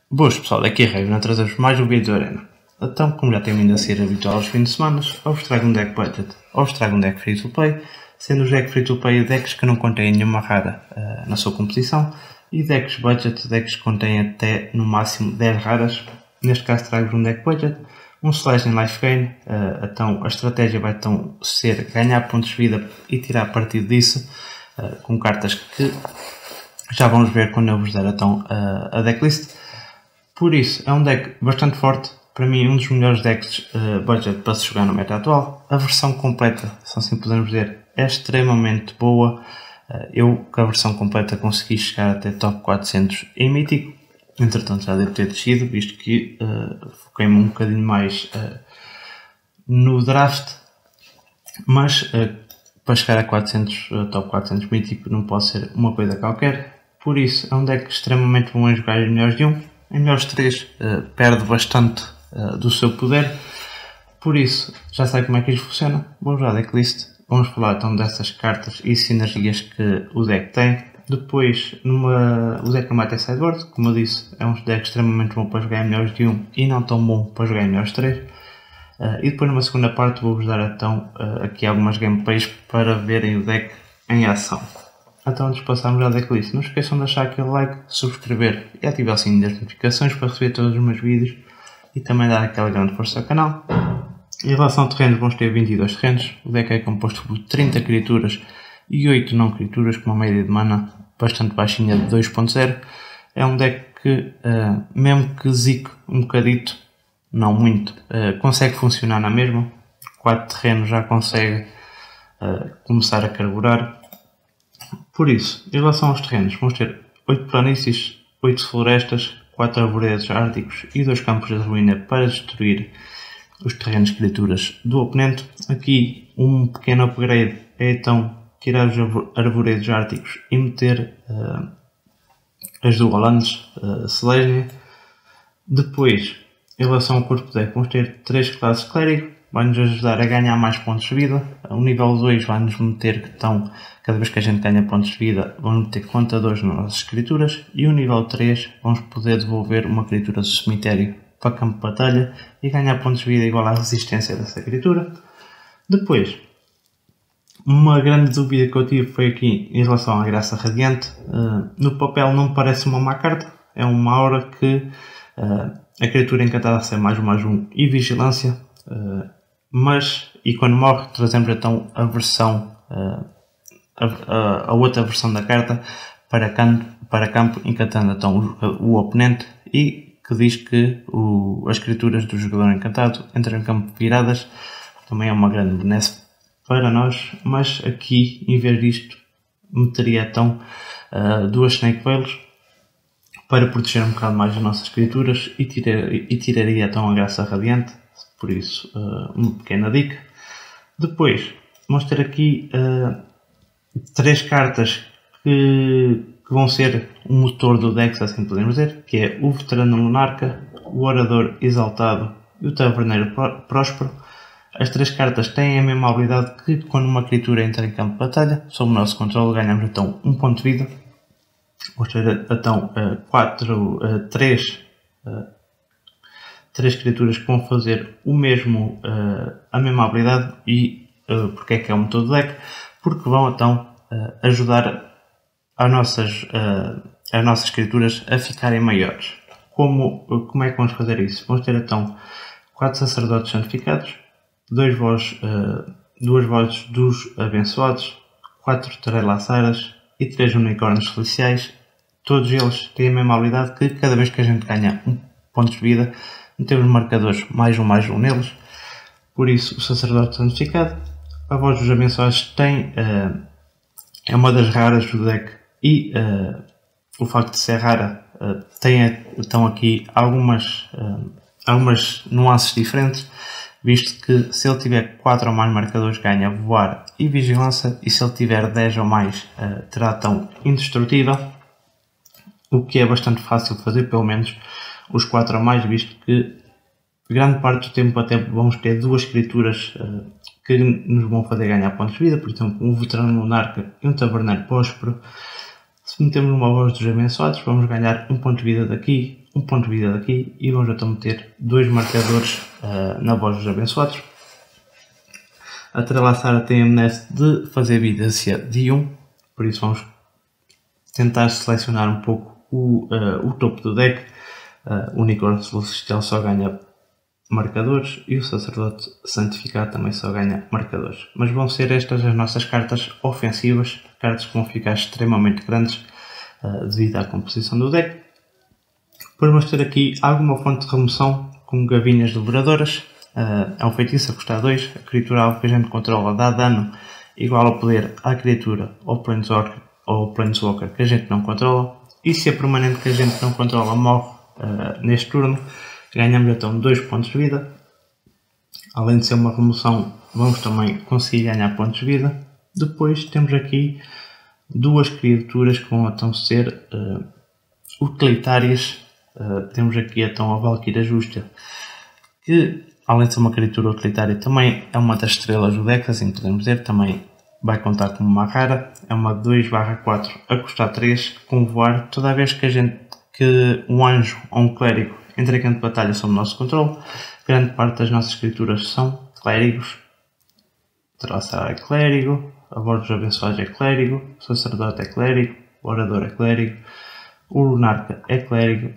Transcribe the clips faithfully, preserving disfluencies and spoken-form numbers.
Boas pessoal, daqui a Raven, trazemos mais um vídeo de Arena. Então, como já tem vindo a ser habitual aos fins de semana, ou vos trago um deck budget, ou vos trago um deck free to play, sendo os decks free to play decks que não contêm nenhuma rara uh, na sua composição, e decks budget, decks que contêm até no máximo dez raras. Neste caso trago um deck budget, um slash em life gain, uh, então a estratégia vai então ser ganhar pontos de vida e tirar partido disso, uh, com cartas que já vamos ver quando eu vos der então, uh, a decklist. Por isso, é um deck bastante forte, para mim um dos melhores decks uh, budget para se jogar no meta atual. A versão completa, se assim podemos dizer, é extremamente boa. Uh, eu, com a versão completa, consegui chegar até top quatrocentos em mítico. Entretanto, já devo ter descido, visto que uh, foquei-me um bocadinho mais uh, no draft. Mas, uh, para chegar a quatrocentos, uh, top quatrocentos mítico, não pode ser uma coisa qualquer. Por isso, é um deck extremamente bom em jogar em melhores de um. Em melhores três uh, perde bastante uh, do seu poder, por isso já sei como é que isto funciona. Vamos à decklist, vamos falar então dessas cartas e sinergias que o deck tem. Depois numa, o deck não vai ter sideboard, como eu disse, é um deck extremamente bom para jogar em melhores de um e não tão bom para jogar em melhores três. Uh, e depois numa segunda parte vou-vos dar então uh, aqui algumas gameplays para verem o deck em ação. Então, antes de passarmos à decklist, não esqueçam de deixar aquele like, subscrever e ativar o sininho das notificações para receber todos os meus vídeos e também dar aquela grande força ao canal. Em relação a terrenos, vamos ter vinte e dois terrenos. O deck é composto por trinta criaturas e oito não criaturas, com uma média de mana bastante baixinha de dois ponto zero. É um deck que, uh, mesmo que zique um bocadito, não muito, uh, consegue funcionar na mesma. quatro terrenos já consegue uh, começar a carburar. Por isso, em relação aos terrenos, vamos ter oito planícies, oito florestas, quatro arvoredos árticos e dois campos de ruína para destruir os terrenos criaturas do oponente. Aqui um pequeno upgrade é então tirar os arvoredos árticos e meter uh, as dual lands uh, Selesnya. Depois, em relação ao corpo deck, vamos ter três classes clérigo, vai-nos ajudar a ganhar mais pontos de vida. O nível dois vai-nos meter que estão, cada vez que a gente ganha pontos de vida, vamos meter contadores nas nossas criaturas. E o nível três vamos poder devolver uma criatura do cemitério para campo de batalha e ganhar pontos de vida igual à resistência dessa criatura. Depois, uma grande dúvida que eu tive foi aqui em relação à Graça Radiante. Uh, no papel não parece uma má carta, é uma aura que uh, a criatura encantada recebe mais um mais um e vigilância. Uh, mas, e quando morre, trazemos então a versão, uh, a, a, a outra versão da carta para, can, para campo, encantando então o, o oponente, e que diz que o, as criaturas do jogador encantado entram em campo viradas. Também é uma grande benesse para nós, mas aqui, em vez disto, meteria então uh, duas Snake Veils para proteger um bocado mais as nossas criaturas e, tirar, e tiraria então a Graça Radiante. Por isso, uh, uma pequena dica. Depois, vamos ter aqui uh, três cartas que, que vão ser o motor do deck, se assim podemos dizer, que é o Veterano Monarca, o Orador Exaltado e o Taverneiro Próspero. As três cartas têm a mesma habilidade que quando uma criatura entra em campo de batalha, sob o nosso controle, ganhamos então um ponto de vida. Vamos ter então uh, quatro, uh, três uh, três criaturas que vão fazer o mesmo, uh, a mesma habilidade. E uh, porque é que é o motor do deck? Porque vão então uh, ajudar as nossas, uh, as nossas criaturas a ficarem maiores. Como, uh, como é que vamos fazer isso? Vamos ter então quatro sacerdotes santificados, dois vozes, uh, duas vozes dos abençoados, quatro trelaçaras e três unicórnios celestiais. Todos eles têm a mesma habilidade que cada vez que a gente ganha um ponto de vida, temos marcadores mais um mais um neles. Por isso, o sacerdote santificado, a voz dos abençoados tem, uh, é uma das raras do deck, e uh, o facto de ser rara uh, tem então aqui algumas, uh, algumas nuances diferentes, visto que se ele tiver quatro ou mais marcadores ganha voar e vigilância, e se ele tiver dez ou mais uh, terá então indestrutível, o que é bastante fácil de fazer, pelo menos os quatro ou mais, visto que grande parte do tempo até vamos ter duas criaturas uh, que nos vão fazer ganhar pontos de vida, por exemplo um Veterano Monarca e um Taverneiro Próspero. Se metemos uma voz dos abençoados, vamos ganhar um ponto de vida daqui, um ponto de vida daqui e vamos então meter dois marcadores uh, na voz dos abençoados. A Trelassara tem a amnésia de fazer vida de um, por isso vamos tentar selecionar um pouco o, uh, o topo do deck. Uh, o Unicórnio Celestial só ganha marcadores e o Sacerdote Santificado também só ganha marcadores. Mas vão ser estas as nossas cartas ofensivas, cartas que vão ficar extremamente grandes uh, devido à composição do deck. Depois vamos ter aqui alguma fonte de remoção, como Gavinhas Devoradoras. Uh, é um feitiço a custar dois. A criatura alvo que a gente controla dá dano igual ao poder à criatura ou Planeswalker, ou Planeswalker que a gente não controla. E se a permanente que a gente não controla morre uh, neste turno, ganhamos então dois pontos de vida. Além de ser uma remoção, vamos também conseguir ganhar pontos de vida. Depois temos aqui duas criaturas que vão então ser uh, utilitárias. Uh, temos aqui então a Valkyria Justa, que além de ser uma criatura utilitária também é uma das estrelas do deck, assim podemos dizer, também vai contar como uma rara. É uma dois barra quatro a custar três, com voar. Toda vez que a gente que um anjo ou um clérigo entra em campo de batalha sob o nosso controle, grande parte das nossas criaturas são clérigos. Traçar é clérigo, a voz dos abençoados é clérigo, o sacerdote é clérigo, o orador é clérigo, o lunarca é clérigo.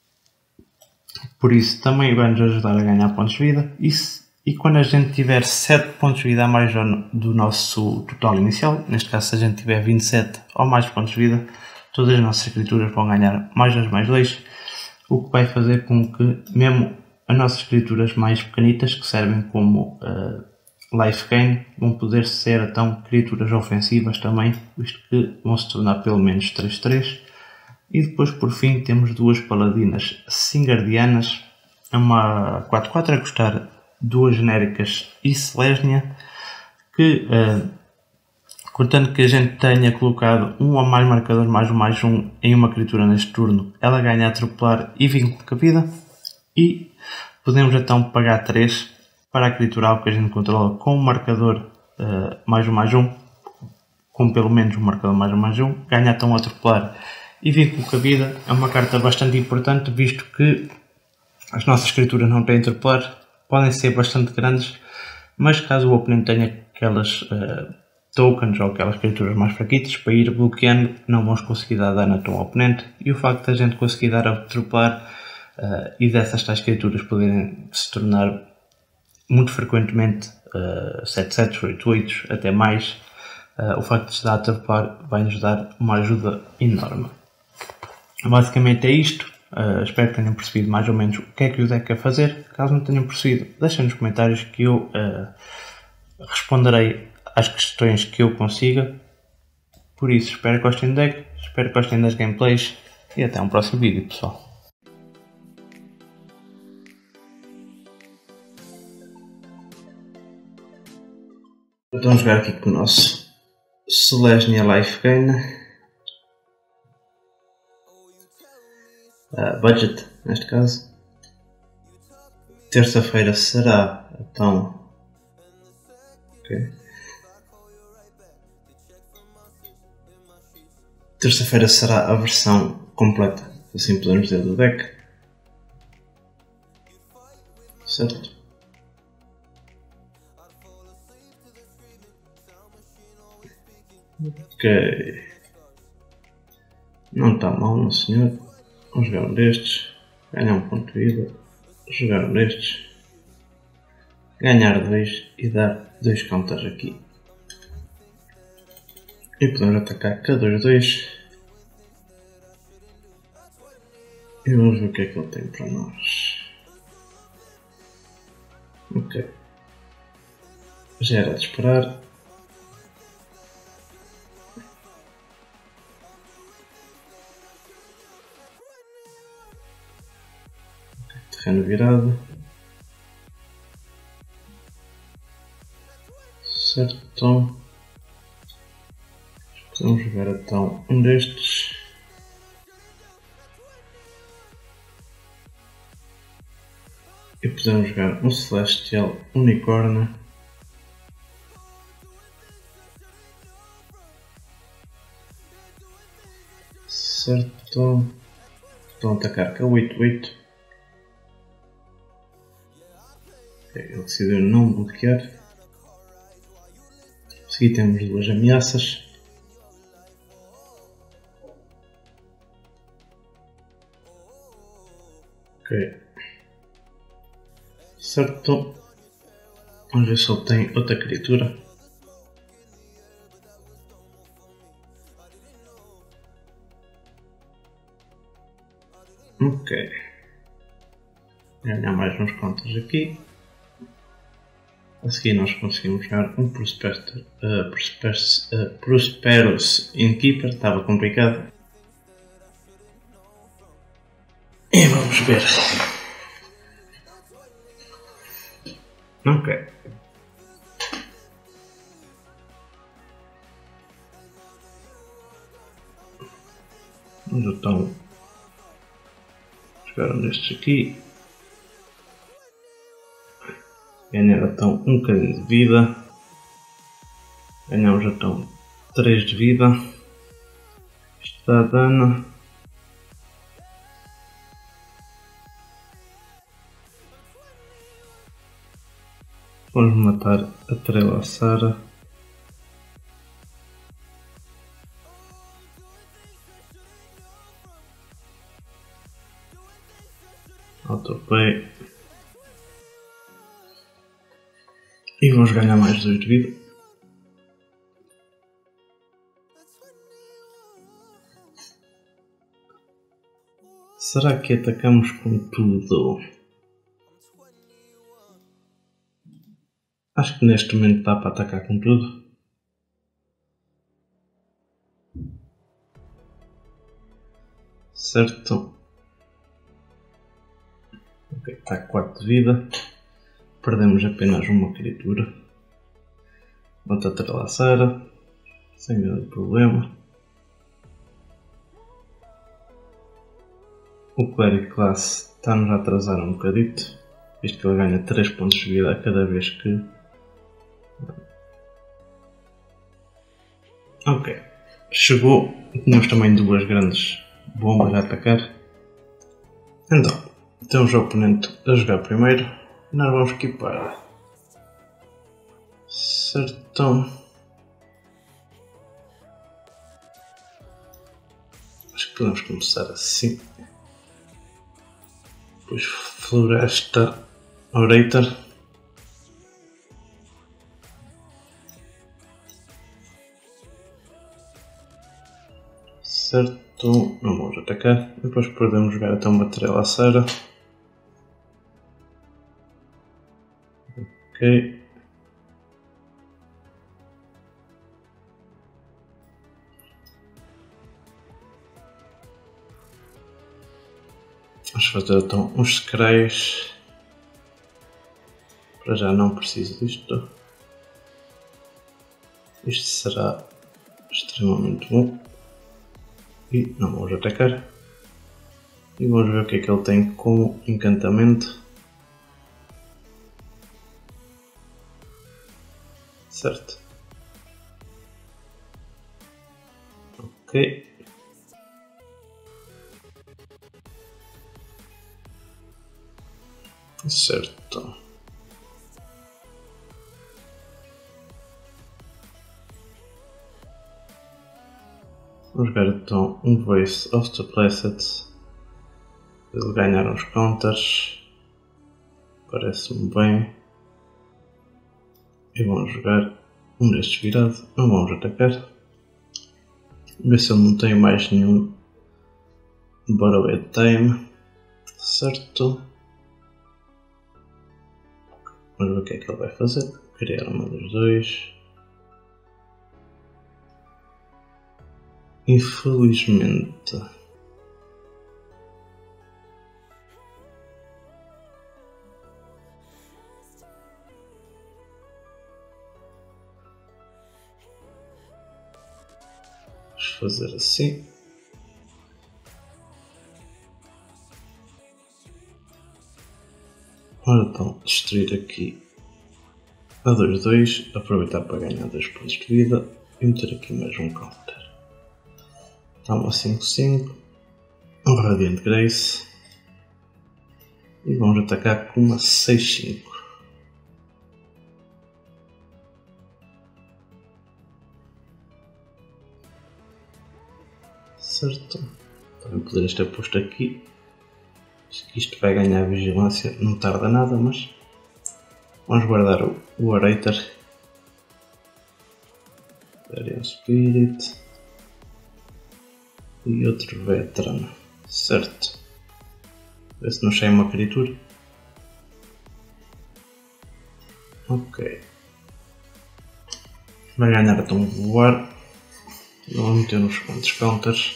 Por isso também vai nos ajudar a ganhar pontos de vida. E, se, e quando a gente tiver sete pontos de vida a mais do nosso total inicial, neste caso se a gente tiver vinte e sete ou mais pontos de vida, todas as nossas criaturas vão ganhar mais dois mais dois, o que vai fazer com que mesmo as nossas criaturas mais pequenitas, que servem como uh, life gain, vão poder ser então criaturas ofensivas também, visto que vão se tornar pelo menos três três. E depois por fim temos duas paladinas Singardianas, é uma quatro quatro a custar duas genéricas e Selesnya, que uh, contanto que a gente tenha colocado um ou mais marcadores mais um mais um em uma criatura neste turno, ela ganha a atropelar e vínculo com a vida. E podemos então pagar três para a criatura que a gente controla com um marcador uh, mais um mais um, com pelo menos um marcador mais um mais um, ganha então a atropelar e vínculo com a vida. É uma carta bastante importante, visto que as nossas criaturas não têm atropelar, podem ser bastante grandes, mas caso o oponente tenha aquelas uh, tokens ou aquelas criaturas mais fraquitas para ir bloqueando, não vamos conseguir dar dano a ao oponente. E o facto de a gente conseguir dar a atropelar uh, e dessas tais criaturas poderem se tornar muito frequentemente uh, sete sete, oito oito, até mais, uh, o facto de se dar a atropelar vai nos dar uma ajuda enorme. Basicamente é isto. Uh, espero que tenham percebido mais ou menos o que é que o deck quer fazer. Caso não tenham percebido, deixem nos comentários que eu uh, responderei às questões que eu consiga. Por isso, espero que gostem do deck, espero que gostem das gameplays e até um próximo vídeo, pessoal. Vamos jogar aqui com o nosso Selesnya Life Gain. Uh, budget, neste caso. Terça-feira será então. Okay. Terça-feira será a versão completa, assim podemos dizer, do deck. Certo? Ok. Não está mal, não senhor. Vamos jogar um destes, ganhar um ponto de vida, jogar um destes, ganhar dois e dar dois counters aqui. E podemos atacar com dois dois. E vamos ver o que é que ele tem para nós. Ok. Já era de esperar. Terreno virado. Certo. Podemos jogar então um destes. E podemos jogar um Celestial Unicórnio. Certo. Estão a atacar com a oito oito. Okay, ele decidiu não bloquear. A seguir temos duas ameaças. Ok. Certo. Vamos ver se ele tem outra criatura. Ok. Ganhar mais uns contos aqui. A seguir nós conseguimos jogar um Prosper, uh, Prosper, uh, Prosperous Innkeeper. Estava complicado. E vamos ver. Ok. Vamos então jogar um destes aqui. Ganhar então um bocadinho de vida. Ganhamos então três de vida. Isto dá dano. Vamos matar a Trelassara. Autoplay. E vamos ganhar mais dois de vida. Será que atacamos com tudo? Acho que neste momento dá para atacar com tudo. Certo. Ok, está a quatro de vida. Perdemos apenas uma criatura. Outra Trelassara. Sem grande problema. O Cleric Class está-nos a atrasar um bocadito. Visto que ele ganha três pontos de vida a cada vez que... Ok. Chegou. Tínhamos também duas grandes bombas a atacar. Então, temos o oponente a jogar primeiro. Nós vamos equipar. Certo. Acho que podemos começar assim. Depois Floresta Orator. Certo. Não vamos atacar. Depois podemos jogar até uma Trelassara. Ok. Vamos fazer então uns scries. Para já não preciso disto. Isto será extremamente bom. E não vamos atacar. E vamos ver o que é que ele tem como encantamento. Certo. Ok. Certo. Vamos jogar então um Voice of the Blessed. Ele ganhar uns counters. Parece-me bem. E vamos jogar um destes virado. Não vamos atacar. Ver se ele não tem mais nenhum Borrowed Time. Certo. Vamos ver o que é que ele vai fazer. Criar uma dos dois. Infelizmente. Vamos fazer assim. Ora então, destruir aqui a dois dois, aproveitar para ganhar dois pontos de vida e meter aqui mais um counter. Está uma cinco cinco. um Radiant Grace e vamos atacar com uma seis cinco. Certo, também poderias ter posto aqui. Acho que isto vai ganhar vigilância, não tarda nada, mas vamos guardar o, o Orator. Guardian Spirit e outro Veteran, certo? Ver se não sai uma criatura. Ok. Vai ganhar a tom voar. Vamos meter uns quantos counters.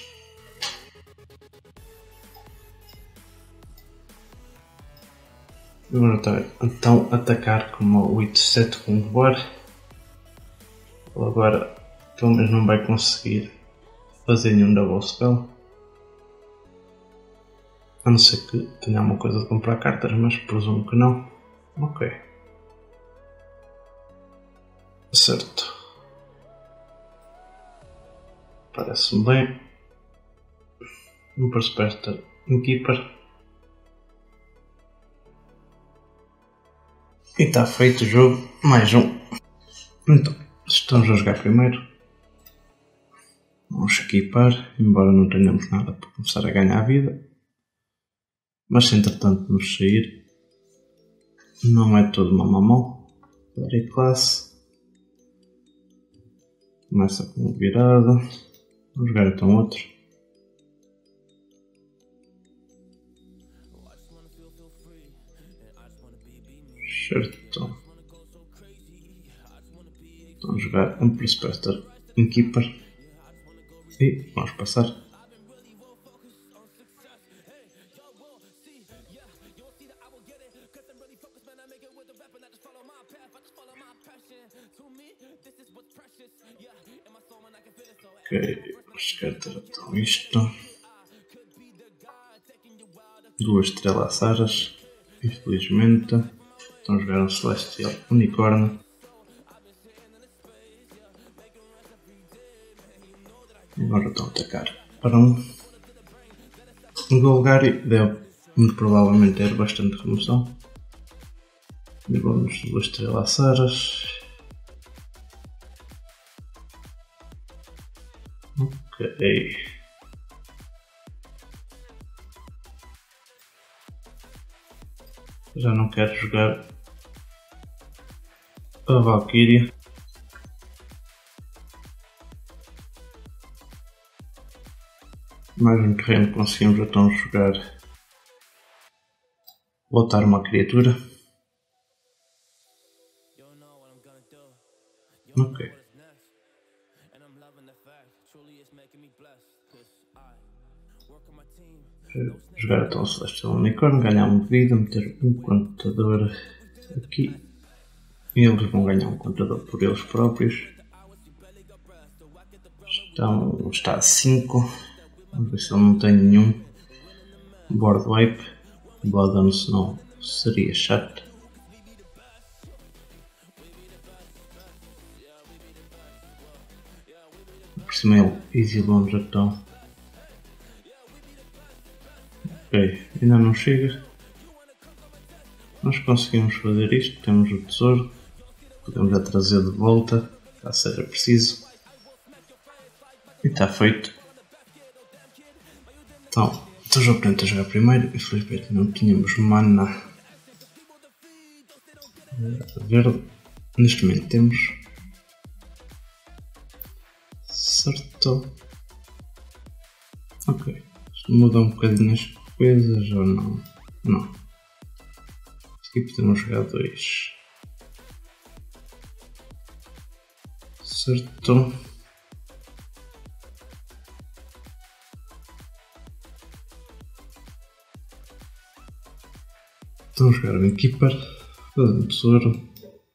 Agora está então atacar com uma oito sete com voar. Ele agora pelo menos não vai conseguir fazer nenhum double spell. A não ser que tenha alguma coisa de comprar cartas, mas presumo que não. Ok. Certo. Parece-me bem. Um Prospector, um Keeper. E está feito o jogo. Mais um. Então, estamos a jogar primeiro. Vamos equipar, embora não tenhamos nada para começar a ganhar vida. Mas se entretanto nos sair, não é todo uma mamão. Very classe. Começa com um virado. Vamos jogar então outro. Certo. Vamos jogar um Prospector, um Keeper. E vamos passar. Ok, vamos descartar então isto. Duas estrelas Saras, infelizmente. Estão a jogar um Celestial Unicórnio. Agora estão a atacar para um. O Golgari deve muito provavelmente ter bastante remoção. E vamos duas estrelas Saras. Ok. Já não quero jogar a Valkyria. Mais um terreno conseguimos então jogar. Botar uma criatura. Ok. Jogar então o Celestial Unicórnio, ganhar um de vida, meter um contador aqui. E eles vão ganhar um contador por eles próprios. Então está a cinco. Vamos ver se ele não tem nenhum board wipe. Blood on Snow seria chato. Por cima ele easy longe então. Ok, ainda não chega. Nós conseguimos fazer isto, temos o tesouro. Podemos já trazer de volta, caso seja preciso. E está feito. Então, o jogo tenta jogar primeiro. Infelizmente não tínhamos mana verde. Neste momento temos. Certo. Ok. Isto muda um bocadinho as coisas ou não? Não. Aqui podemos jogar dois. Certo. Vamos jogar um Keeper, fazer um tesouro.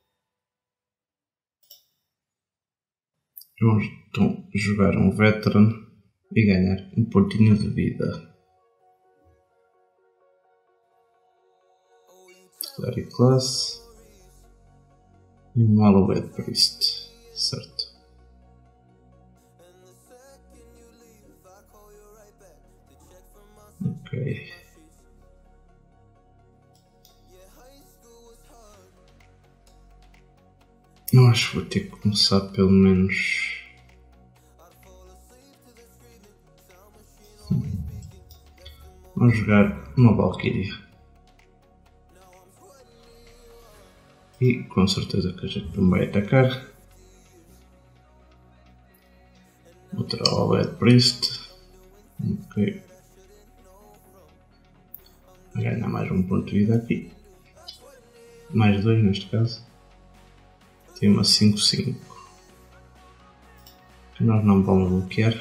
Vamos então jogar um Veteran e ganhar um pontinho de vida. Clary Class e um Hallowed Priest, certo. Eu acho que vou ter que começar pelo menos... Vamos jogar uma Valkyria. E com certeza que a gente não vai atacar. Outra Bad Priest. Ok. Vai ganhar mais um ponto de vida aqui. Mais dois neste caso. Tem uma cinco cinco. Que nós não vamos bloquear.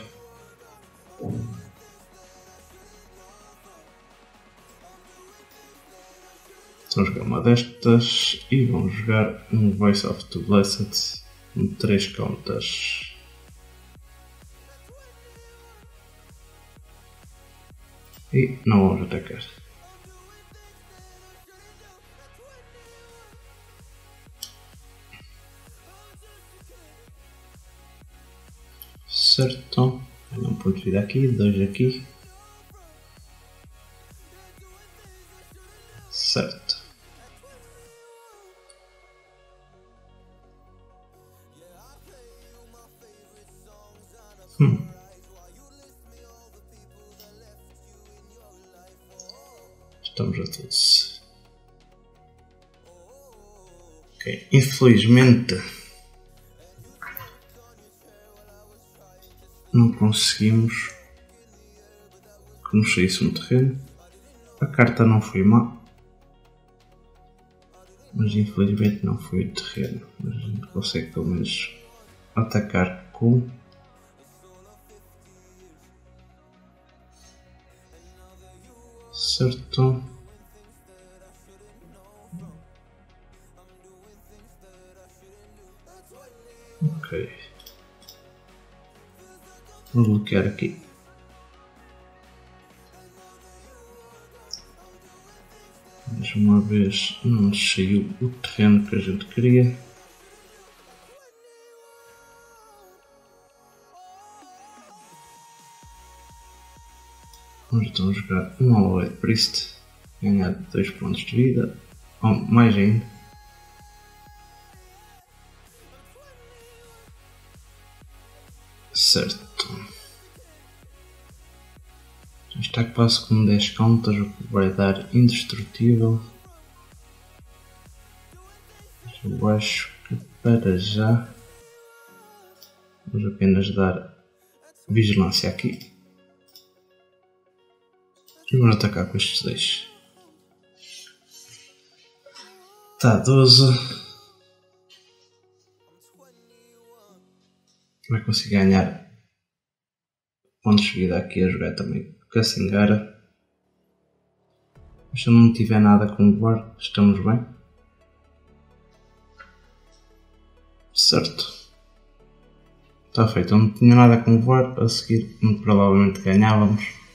Vamos jogar uma destas e vamos jogar um Voice of the Blessed com três contas. E não vamos atacar. Certo. Ganha um ponto de vida aqui, dois aqui. Certo. Hum. Estamos a todos. Ok, infelizmente não conseguimos que nos saísse um terreno. A carta não foi má, mas infelizmente não foi o terreno. Mas a gente consegue pelo menos atacar com... Certo. Ok. Vou bloquear aqui. Mais uma vez não nos saiu o terreno que a gente queria. Vamos então jogar um Alloyed Priest, ganhar dois pontos de vida, ou mais ainda. Certo. Está quase com dez counters, o que vai dar indestrutível. Eu acho que para já vamos apenas dar vigilância aqui. E vamos atacar com estes dois. Está doze. Vai conseguir ganhar pontos de vida aqui a jogar também com a Singara. Mas se eu não tiver nada com o War, estamos bem. Certo. Está feito. Eu não tinha nada com o War, a seguir muito provavelmente ganhávamos.